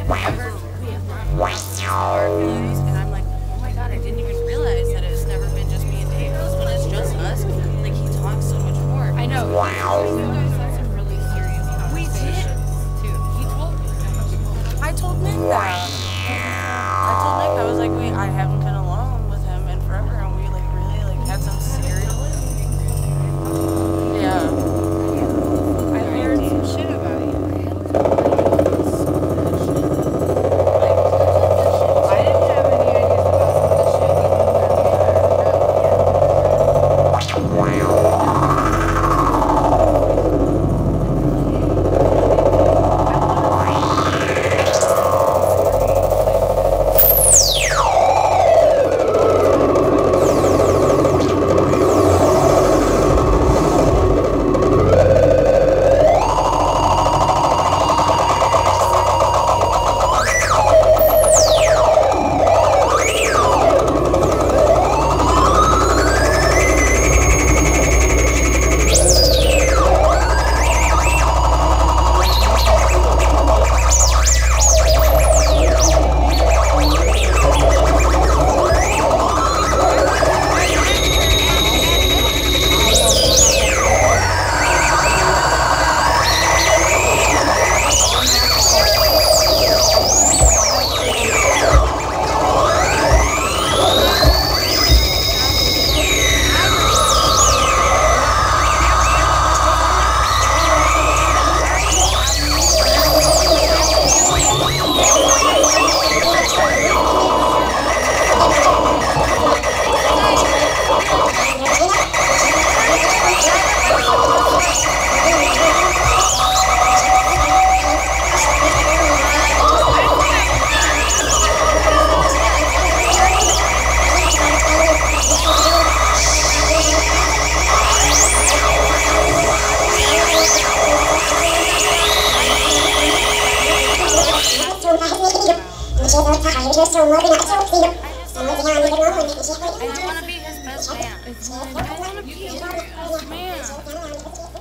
movies, and I'm like, oh my god, I didn't even realize that it's never been just me and Dave. Because when it's just us, like he talks so much more. I know. Wow. You guys had some really serious conversations too. He told me. I told Nick that. I told Nick I was like, I haven't been alone with him in forever, and we like really like had some serious. Yeah. I heard some shit about you. I just want to be his best man. I want to be his best man.